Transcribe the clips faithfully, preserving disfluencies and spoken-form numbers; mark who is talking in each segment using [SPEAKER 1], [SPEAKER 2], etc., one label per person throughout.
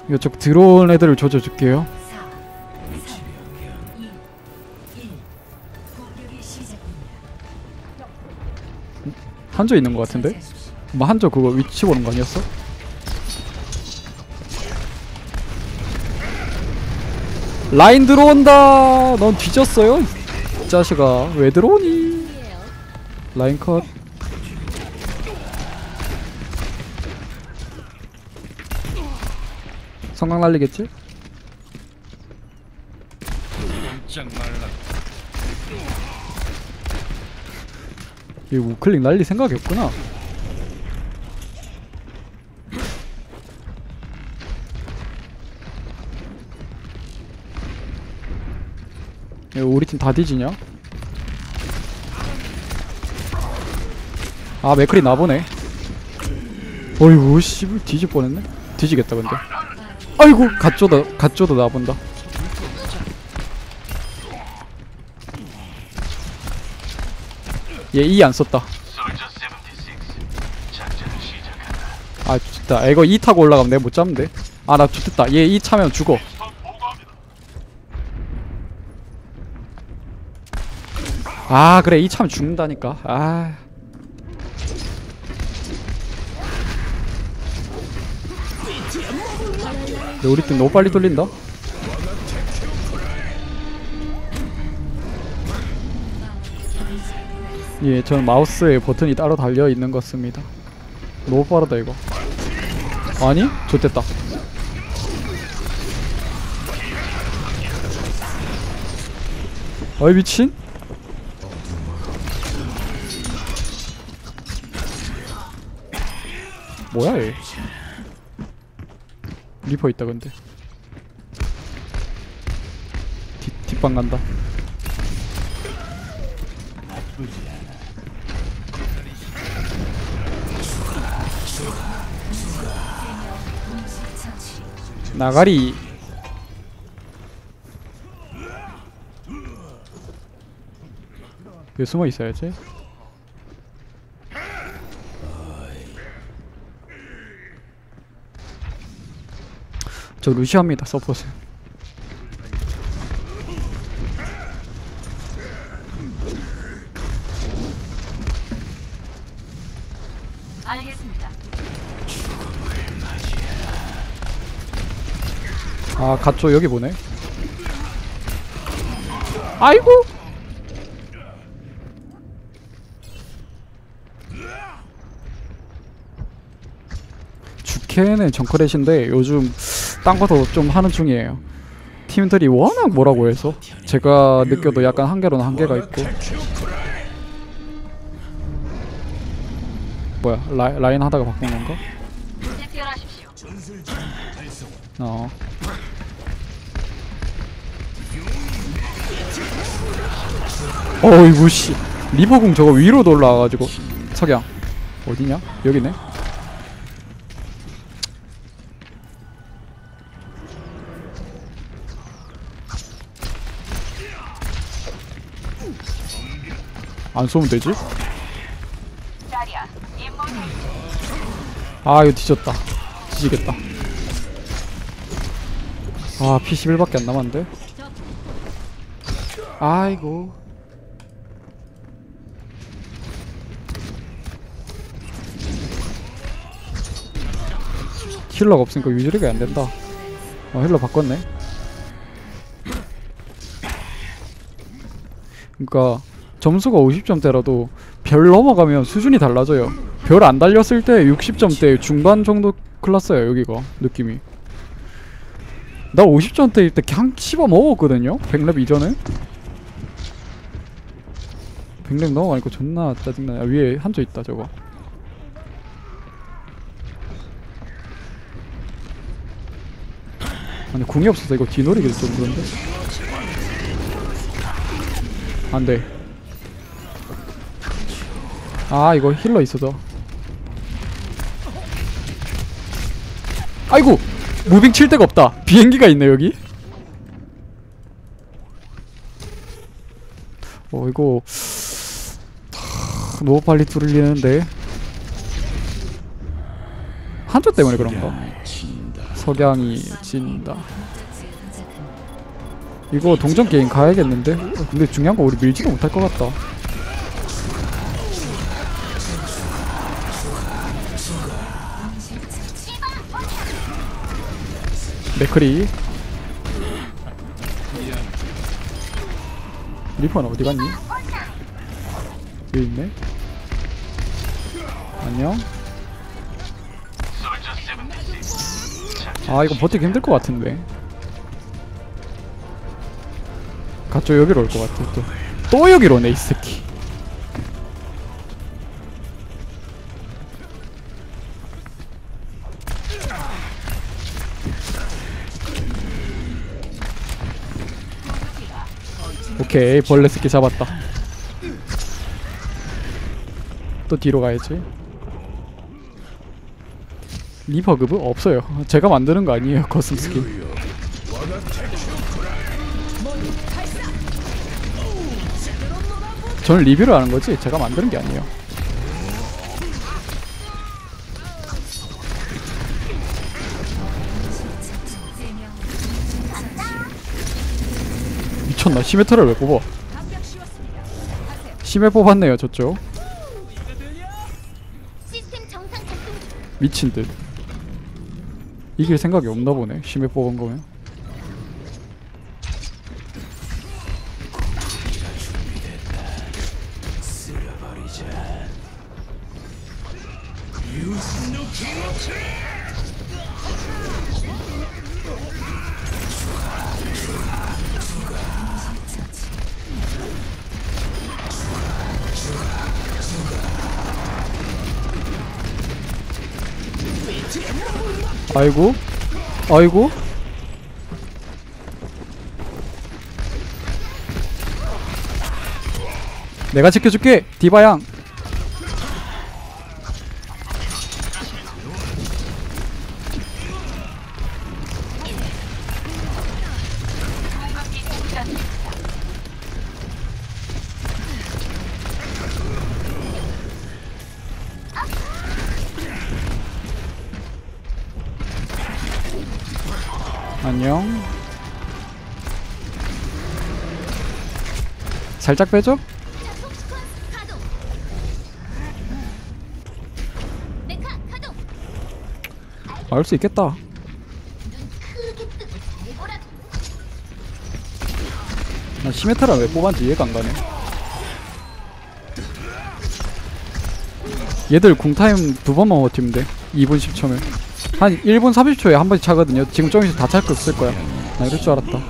[SPEAKER 1] 이쪽 들어온 애들을 조져줄게요. 한조 있는 것 같은데? 뭐 한조 그거 위치 보는 거 아니었어? 라인 들어온다. 넌 뒤졌어요 이 자식아. 왜 들어오니? 라인 컷. 성강 날리겠지? 이 우클릭 날릴 생각이 없구나. 우리 팀 다 뒤지냐? 아 맥클이 나보네. 어이구 씨발 뒤질 뻔했네. 뒤지겠다 근데. 아이고 갓조다 갓조도 나본다. 얘 E 안 썼다. 아 좋다. 이거 E 타고 올라가면 내가 못 잡는데. 아 나 좋겠다. 얘 E 차면 죽어. 아 그래 E 차면 죽는다니까. 아 근데 우리 팀 너무 빨리 돌린다. 예, 저는 마우스에 버튼이 따로 달려있는 것 같습니다. 너무 빠르다 이거. 아니? 좋됐다. 어이 미친? 뭐야 얘. 리퍼 있다 근데. 뒷, 뒷방 간다. 나가리. 여기 숨어 있어야지. 저 루시아입니다 서포트.
[SPEAKER 2] 알겠습니다.
[SPEAKER 1] 아 갓조 여기 보네. 아이고. 주캐는 정크렛인데 요즘 딴 거 더 좀 하는 중이에요. 팀들이 워낙 뭐라고 해서 제가 느껴도 약간 한계로는 한계가 있고. 뭐야 라, 라인 하다가 바꾼 건가? 어. 어이구 씨 리버궁 저거 위로도 올라와가지고. 석양 어디냐? 여기네. 안 쏘면 되지? 아 이거 뒤졌다. 뒤지겠다. 아 피 십일밖에 안 남았는데. 아이고. 힐러가 없으니까 유지력이 안된다. 어 힐러 바꿨네. 그니까 점수가 오십 점대라도 별 넘어가면 수준이 달라져요. 별 안 달렸을 때 육십 점대 중반 정도 클났어요 여기가 느낌이. 나 오십 점대일 때 그냥 씹어 먹었거든요 백 렙 이전에. 백 렙 넘어가니까 존나 짜증나. 위에 한조 있다 저거. 아니 궁이 없어서 이거 뒤노리기도 좀 그런데. 안돼. 아 이거 힐러 있어서. 아이고 무빙 칠 데가 없다. 비행기가 있네 여기. 어 이거 하, 너무 빨리 뚫리는데. 한조 때문에 그런가? 석양이 진다. 이거 동전 게임 가야겠는데? 근데 중요한 거 우리 밀지도 못할 것 같다. 맥크리. 리퍼는 어디 갔니? 여기 있네. 안녕. 아 이거 버티기 힘들 것 같은데. 가쪼 여기로 올 것 같아. 또, 또 여기로 오네 이 새끼. 오케이 벌레 새끼 잡았다. 또 뒤로 가야지. 리퍼 급은 없어요. 제가 만드는 거 아니에요. 커스텀 스킨. 저는 리뷰를 하는 거지 제가 만드는 게 아니에요. 미쳤나? 시메트를 왜 뽑아? 심해 뽑았네요 저쪽. 미친듯. 이길 생각이 없나 보네 심해 뽑은 거면. 아이고 아이고 내가 지켜줄게 디바양. 안녕. 살짝 빼줘? 막을 수 있겠다. 난 시메타라 왜 뽑았는지 이해가 안 가네. 얘들 궁타임 두 번만 버티면 돼. 이 분 십 초면 한 일 분 삼십 초에 한 번씩 차거든요. 지금 좀 있으면 다 찰 거 없을 거야. 나 이럴 줄 알았다.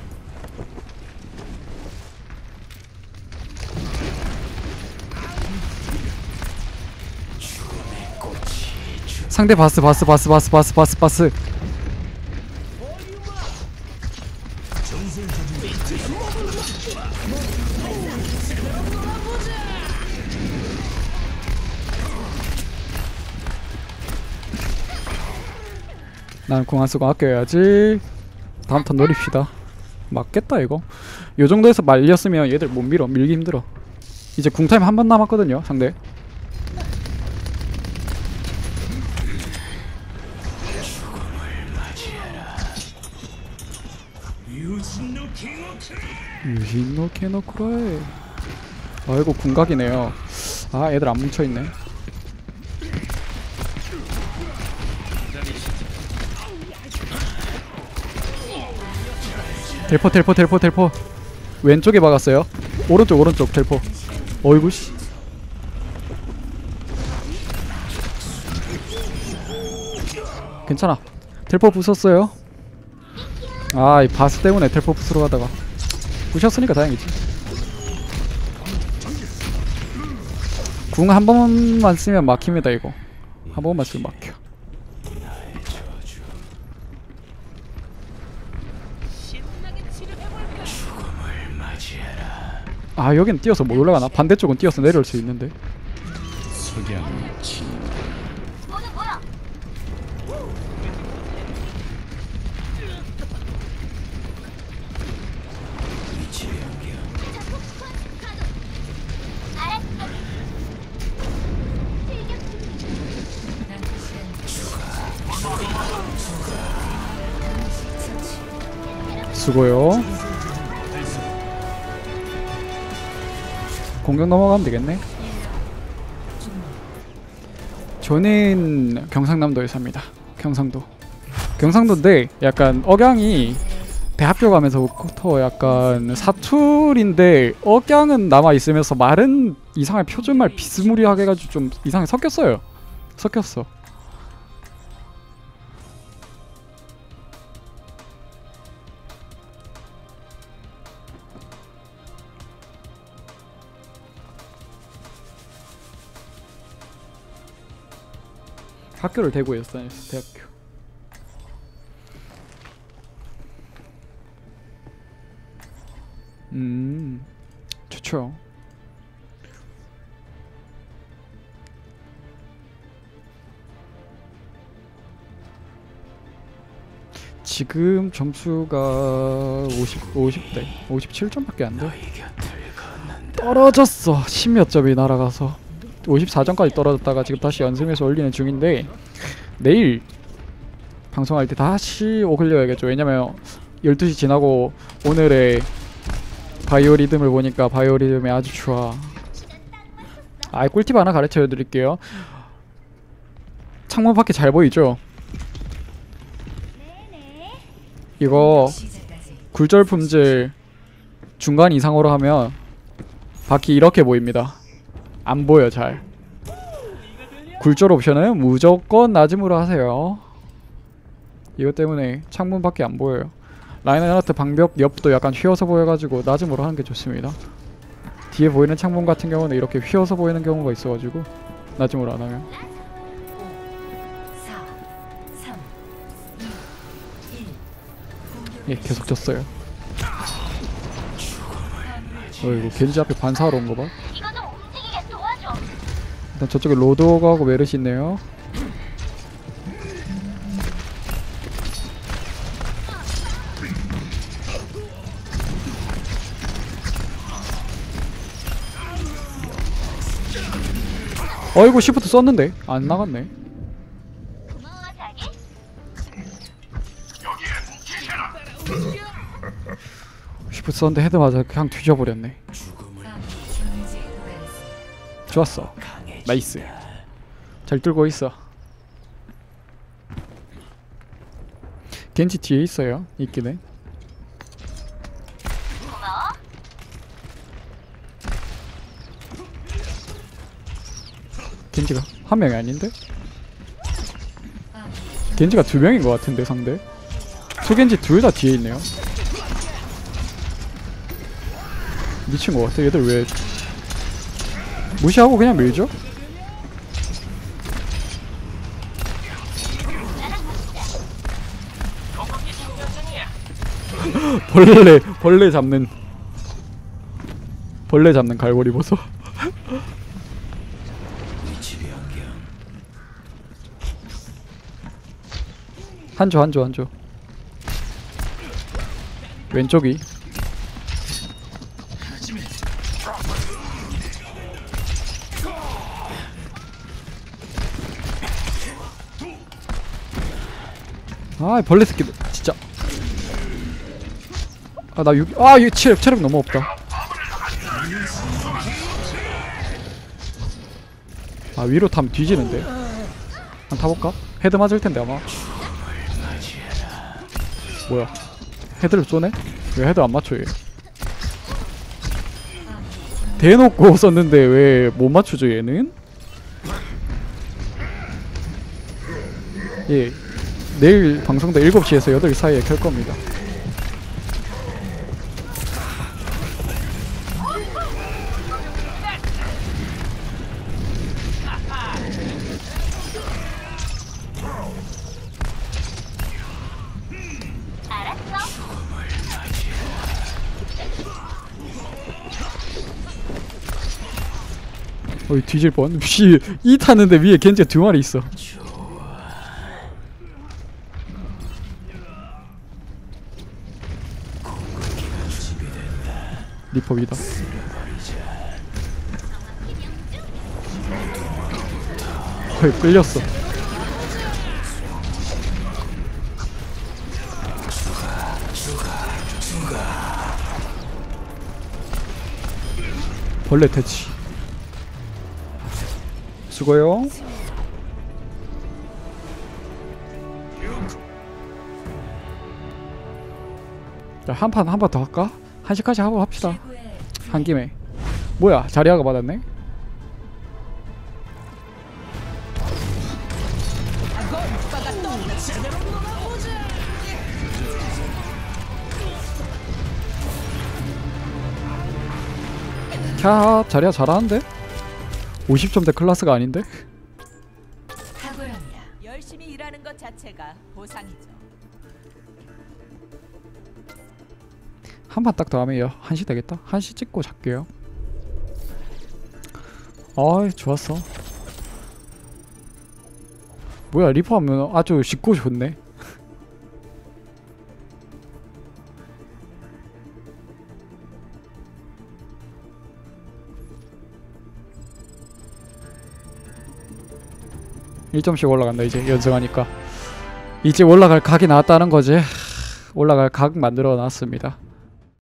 [SPEAKER 1] 상대 바스 바스 바스 바스 바스 바스 바스. 난 궁 안 쓰고 아껴야지. 다음 턴 노립시다. 맞겠다 이거. 요 정도에서 말렸으면 얘들 못 밀어. 밀기 힘들어. 이제 궁타임 한 번 남았거든요 상대. 유신노 케노쿠라에. 아이고 궁각이네요. 아 애들 안 뭉쳐있네. 텔포 텔포 텔포 텔포. 왼쪽에 박았어요. 오른쪽 오른쪽 텔포. 어이구 씨. 괜찮아. 텔포 부쉈어요. 아 이 바스 때문에 텔포 부수러 가다가 부셨으니까 다행이지. 궁 한 번만 쓰면 막힙니다 이거. 한 번만 쓰면 막혀. 아 여긴 뛰어서 못 올라가나? 반대쪽은 뛰어서 내려올 수 있는데. 수고요. 공격 넘어가면 되겠네. 저는 경상남도에 삽니다. 경상도. 경상도인데 약간 억양이 대학교 가면서부터 약간 사투리인데 억양은 남아있으면서 말은 이상하게 표준말 비스무리하게 해가지고 좀 이상하게 섞였어요. 섞였어. 학교를 대구에서 다녔어. 대학교. 음, 좋죠. 지금 점수가 오십, 오십 대 오십칠 점밖에 안 돼. 떨어졌어. 십몇 점이 날아가서 오십사 점까지 떨어졌다가 지금 다시 연승해서 올리는 중인데 내일 방송할 때 다시 오글려야겠죠. 왜냐면 열두 시 지나고 오늘의 바이오리듬을 보니까 바이오리듬이 아주 좋아. 아, 꿀팁 하나 가르쳐 드릴게요. 창문 밖에 잘 보이죠? 이거 굴절 품질 중간 이상으로 하면 밖이 이렇게 보입니다. 안 보여 잘. 굴절 옵션은 무조건 낮음으로 하세요. 이것 때문에 창문 밖에 안 보여요. 라인하르트 방벽 옆도 약간 휘어서 보여가지고 낮음으로 하는 게 좋습니다. 뒤에 보이는 창문 같은 경우는 이렇게 휘어서 보이는 경우가 있어가지고 낮음으로 안 하면. 예, 계속 졌어요. 어이구, 겐지 앞에 반사하러 온 거 봐. 일단 저쪽에 로드오그하고 메르시 있네요. 어이구, 시프트 썼는데 안 나갔네. 시프트 썼는데 헤드 맞아 그냥 뒤져버렸네. 좋았어. 나이스. 잘 뚫고 있어. 겐지 뒤에 있어요. 있기는. 겐지가 한 명이 아닌데? 겐지가 두 명인 것 같은데 상대. 소겐지 둘 다 뒤에 있네요. 미친 것 같아. 얘들 왜 무시하고 그냥 밀죠? 벌레 벌레 잡는 벌레 잡는 갈고리 보소. 한조 한조 한조. 왼쪽이. 아, 벌레 새끼 진짜. 아, 나 육, 아, 이 체력 체력 너무 없다. 아, 위로 타면 뒤지는데. 한 타볼까? 헤드 맞을 텐데 아마. 뭐야? 헤드를 쏘네? 왜 헤드 안 맞춰 얘? 대놓고 썼는데 왜 못 맞추죠 얘는? 예, 내일 방송도 일곱 시에서 여덟 시 사이에 켤 겁니다. 어이, 뒤질 뻔. 씨, 이 타는데 위에 겐지가 두 마리 있어. 리퍼 위다. 거의 끌렸어. 벌레 퇴치. 수고요. 자, 한 판 한 판 더 할까? 한 시까지 하고 합시다. 한 김에. 뭐야, 자리아가 받았네. 캬, 자리아 잘하는데? 오십 점대 클라스가 아닌데?
[SPEAKER 2] 탁월합니다. 열심히 일하는 것 자체가 보상이죠.
[SPEAKER 1] 한 판 딱 더 하면 한 시 되겠다. 한 시 찍고 잘게요. 아이, 좋았어. 뭐야, 리퍼 하면 아주 쉽고 좋네. 일 점씩 올라간다. 이제 연승하니까 이제 올라갈 각이 나왔다는 거지. 올라갈 각 만들어 놨습니다.